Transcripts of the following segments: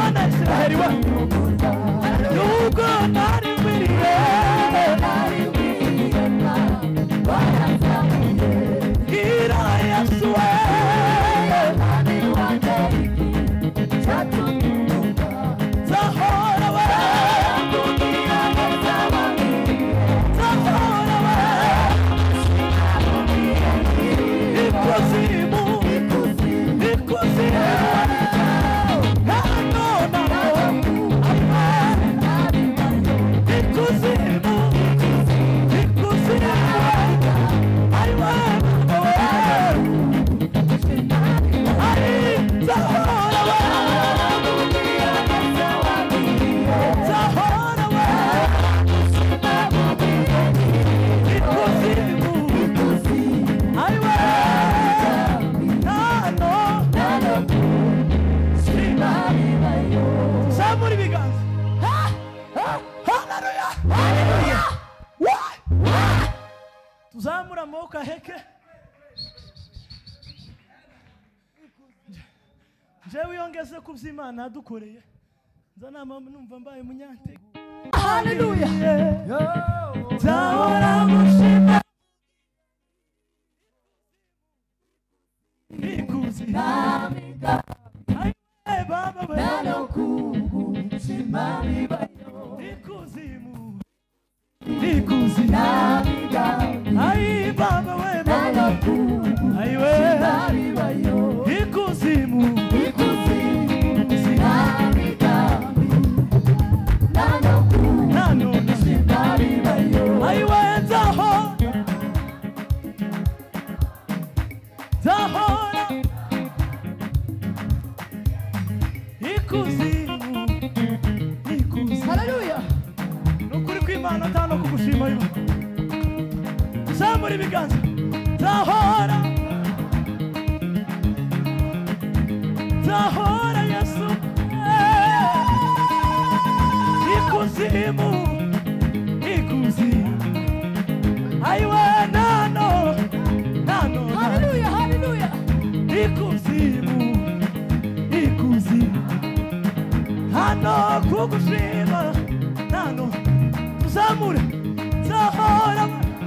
Mana Israeli we Nuko nari wiriye Gira Yesu we Zahora we tuzamura moka heke jewe yongeze kuvyimana dukoreye nzana numva mbaye munyante haleluya zahora mushima ikuzi namika ay baba we nalokugu simami bayo ikuzimu ikuzi namika ay baba we nalokugu ay we simami bayo ikuzimu ikuzi namika nalokugu nano simami bayo ay we zahora ikuzimu ikuzi haleluya nukuri kw'Imana atano kugushima yo zamura ibiganza zahora Yesu ikuzimu ikuzimu aiwe nano haleluya haleluya ikuzimu hano kugushima nano tuzamure zahora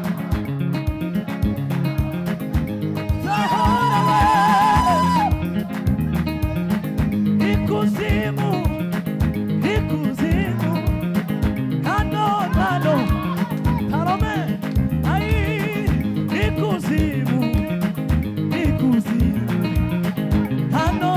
ikuzimu hano tarome ai ikuzimu hano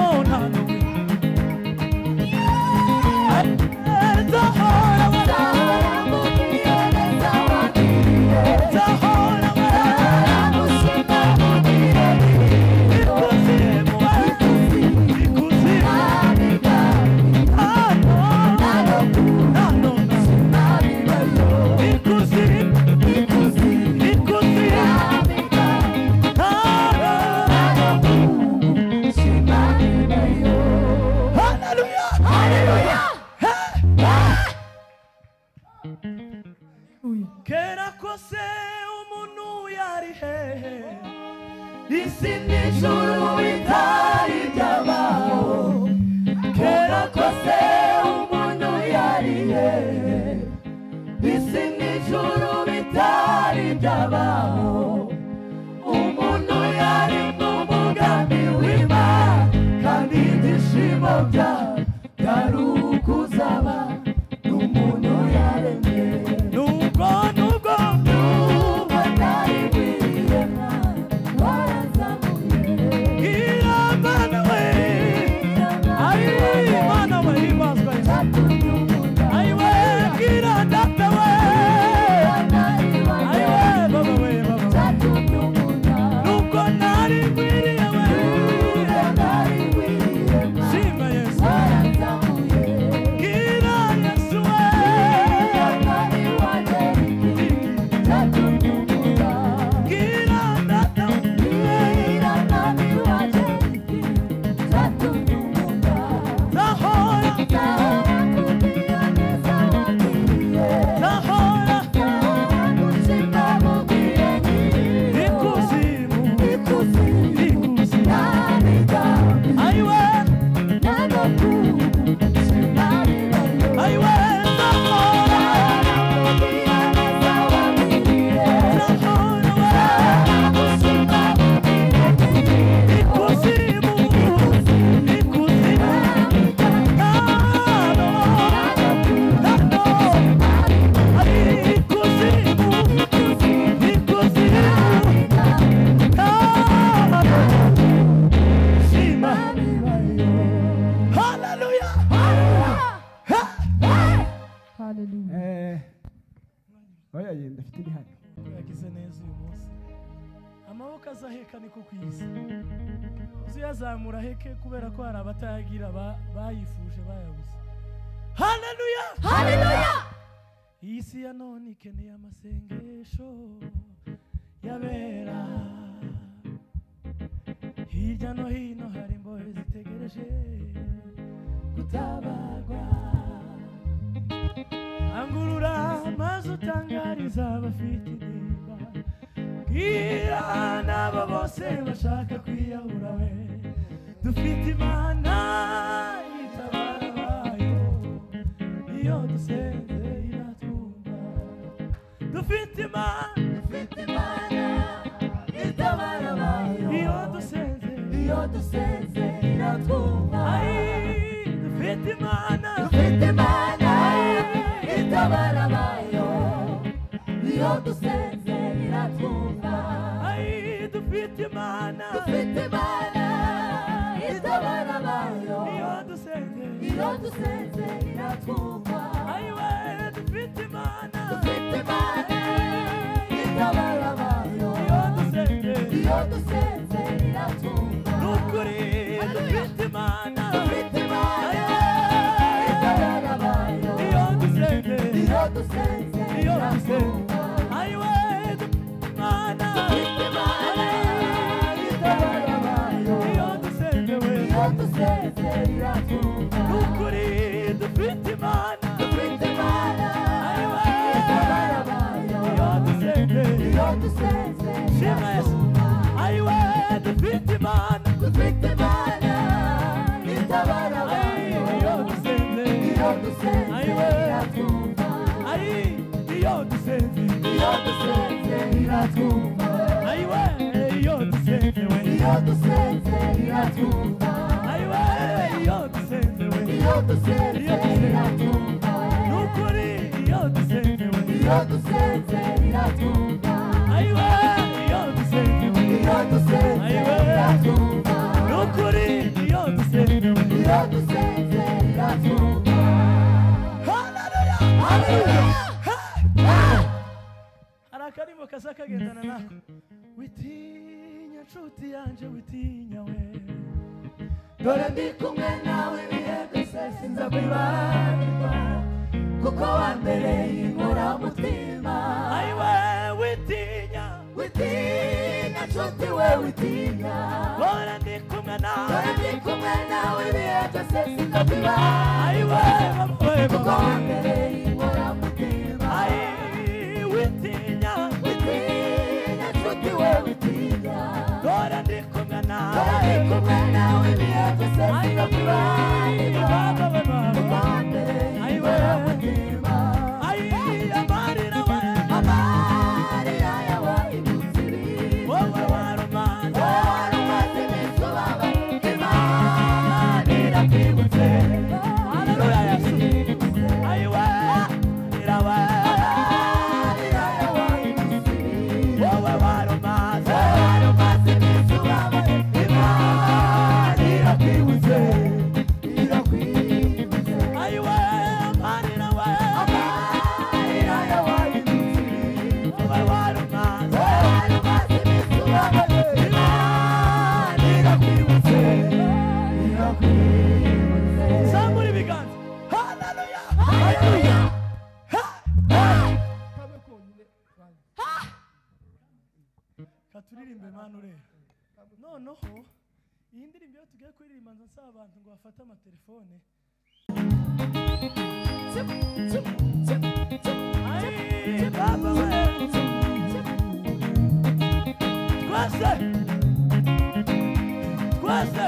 kera kose umuntu yari hehe isi n'ijuru bitari byabaho kera kose umuntu yari hehe isi n'ijuru bitari byabaho umuntu yari mu mugambi w'Imana kandi ibyishimo byari ukuzaba n'umuntu yaremye nubwo ntari wirema warazamuye Imana we ayi Imana we imazwa ayi we gira data we ayi we baba we baba nubwo ntari wirema shima Yesu warazamuye gira amaboko azaheka niko kwiza uziyazamura heke kubera ko hari abatayagira bayifuje bayabuze. Haleluya haleluya. iyi si ya none ikeneye amasengesho yabera hirya no hino hari imbohe zitegereje gutabarwa. Angurura maze utangariza abafite intimba bwira n'abo bose bashaka kwiyahura we dufite Imana itabara abayo iyo dusenze iratwumva. Dufite Imana itabara abayo iyo dusenze iratwumva. Dufite Imana itabara abayo iyo dusenze iratwumva. Dufite Imana itabara abayo iyo dusenze iratwumva. Dufite Imana itabara abayo iyo dusenze iratwumva. Nukuri dufite Imana itabara abayo iyo dusenze iratwumva. Imana itabara abayo iyo dusenze iratwumva. Nukuri dufite Imana itabara abayo iyo dusenze iratwumva. Dufite Imana itabara abayo iyo dusenze iratwumva. Iyo dusenze iratwumva. Iyo dusenze iratwumva. Iyo dusenze iratwumva. Nukuri iyo dusenze iratwumva. Iyo dusenze iratwumva. Nukuri iyo dusenze iratwumva. Haleluya haleluya. Akarimo kaza kagendana nako witinya nshuti yanje witinya we dore ndi kumwe nawe ibihe byose sinza kwibagirwa kuko wambereye inkoramutima. Witinya nshuti we witinya dore ndi kumwe nawe ibihe byose sinza kwibagirwa kuko wambereye inkoramutima. Witinya nshuti we witinya dore ndi kumwe nawe ibihe byose sinza kwibagirwa kuko wambereye inkoramutima. Amarira yawe indutiri wowe warumaze iminsi ubabaye Imana irakwibutse. Haleluya Yesu. Somebody began. Hallelujah. Hallelujah. Katuririmbe manu rero. Noneho iyi ndirimbo yo tugiye kuririmba nsaba abantu ngo bafate amatelefone. Baba we. Twase. Twase.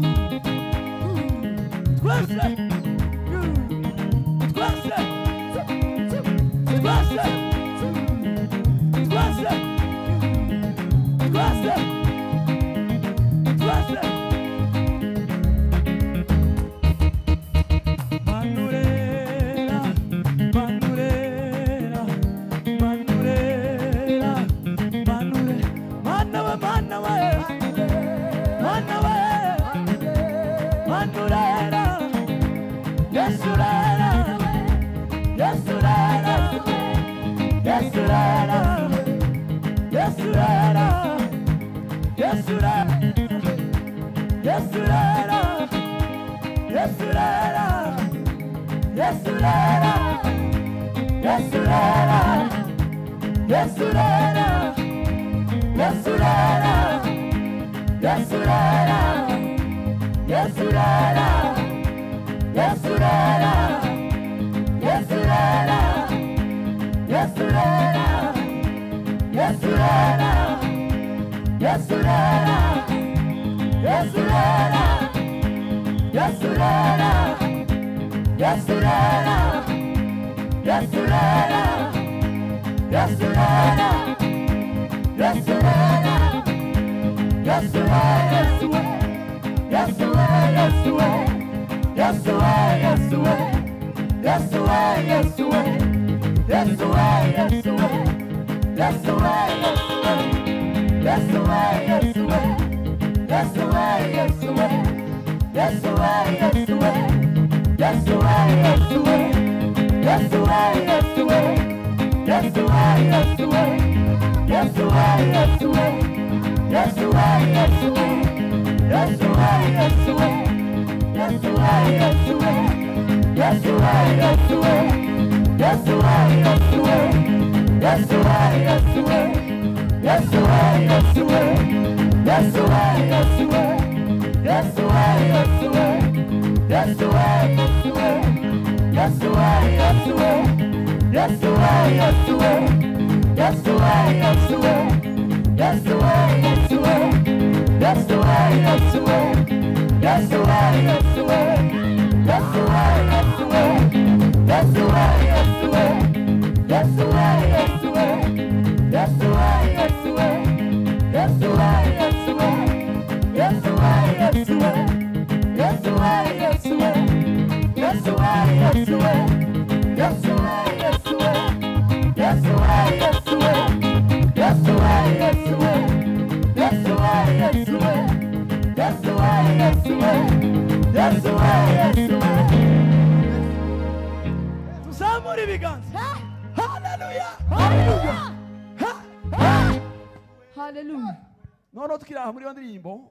Twase. Twase. Twase. Twase. Twase. Twase. Manurera, manurera, manurera, manure, manawe, manawe, manawe, manurera, yesurera, yesurera, yesurera, yesurera, Noneho tukiraha muri iyo ndirimbo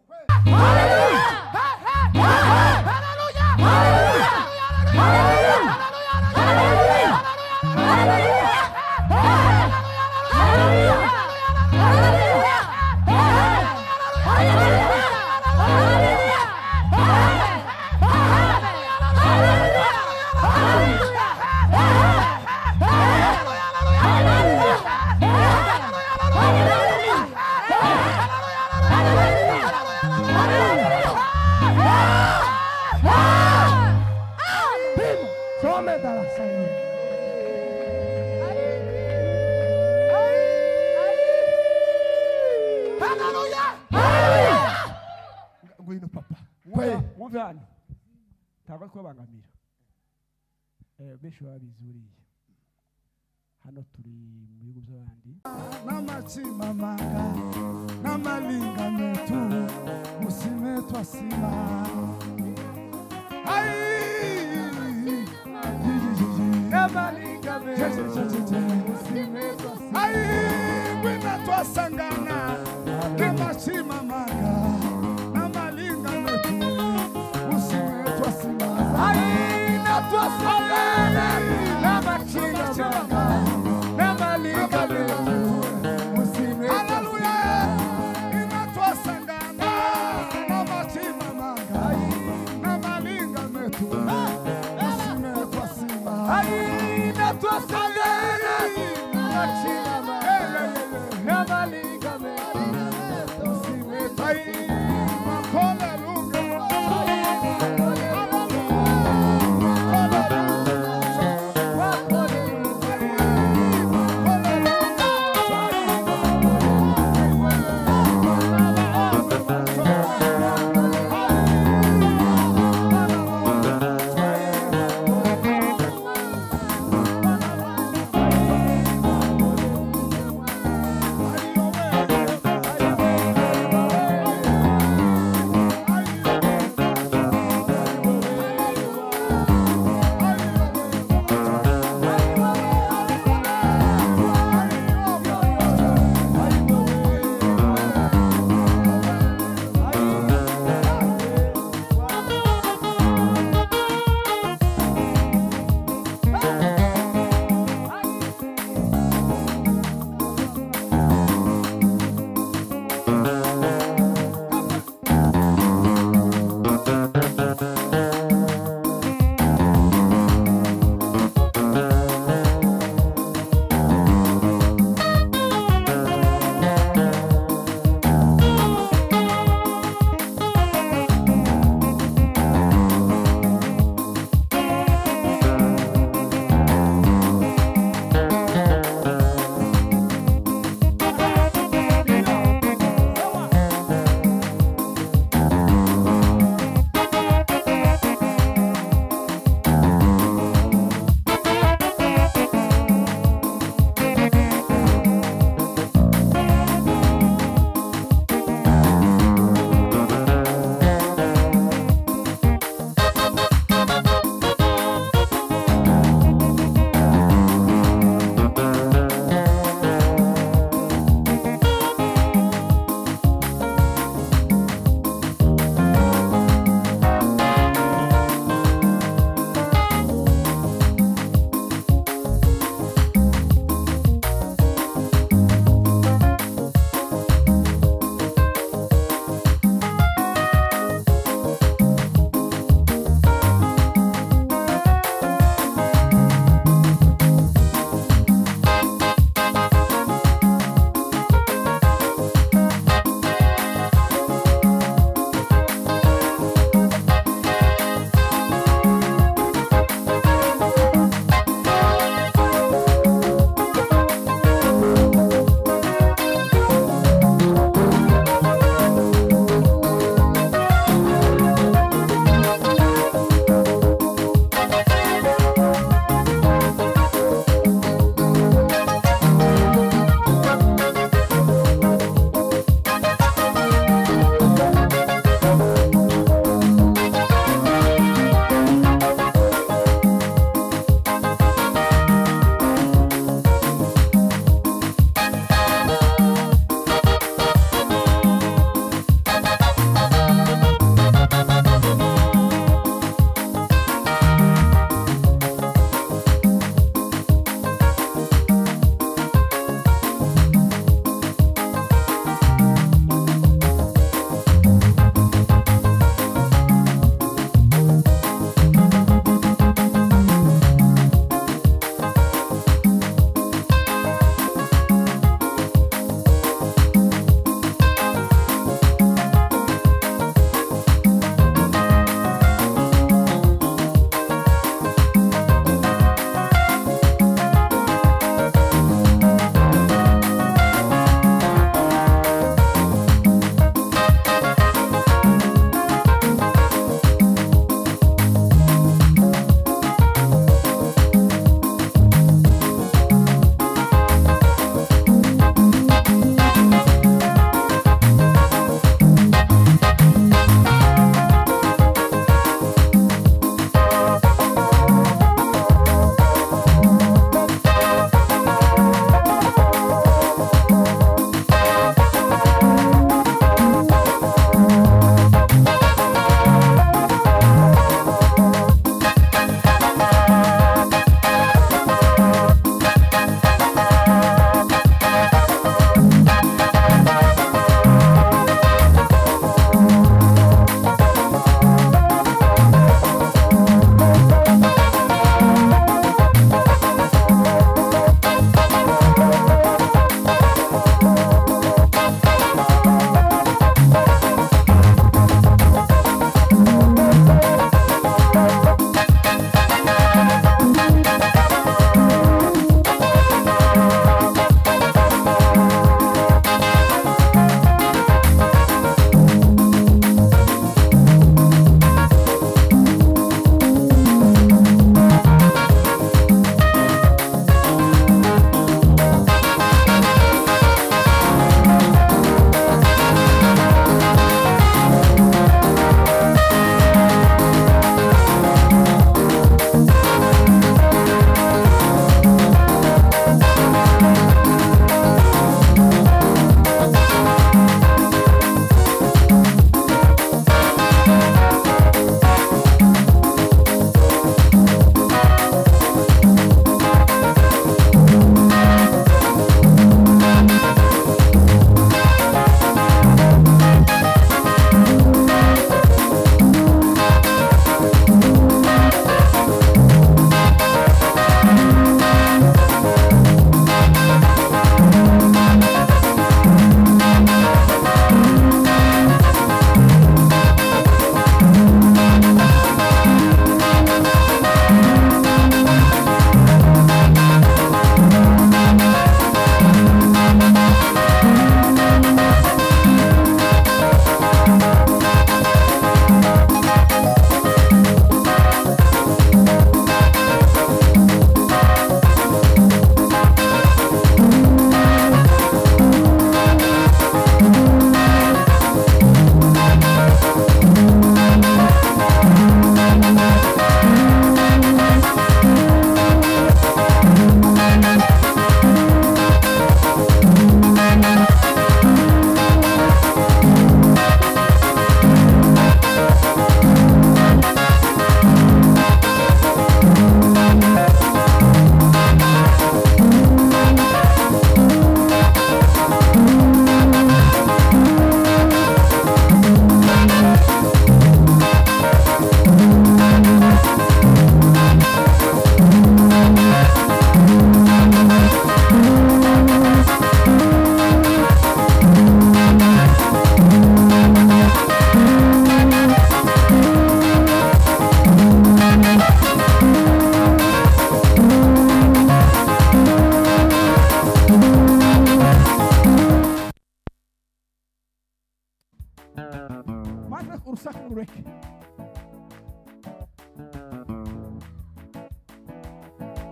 ntabwo twabangamira benshi babizuriye hano turi mu bihugu by'abandi n'amachima manga n'amalinga metu musime twasima n'amalinga metu musime twasima wina twasangana n'amachima manga n'amalinga metu musime twasima na twasangana n'amachima manga n'amalinga metu musime haleluya ina twasangana n'amachima manga n'amalinga metu musime twasima na twasangana n'amachima manga n'amalinga metu musime twasima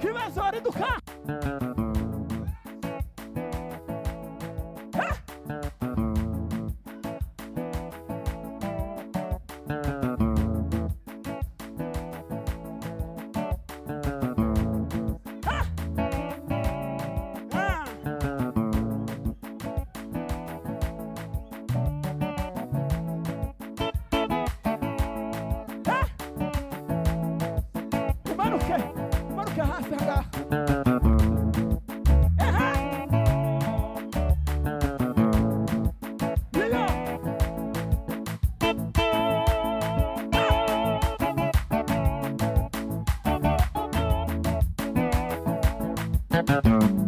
kibazo riduka umanuke hasi ngaha Thank you.